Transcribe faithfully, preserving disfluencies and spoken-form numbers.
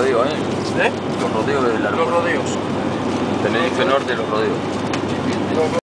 rodeos, ¿eh? ¿Eh? Los rodeos del Los aeropuerto. rodeos. Tenerife Norte, los rodeos.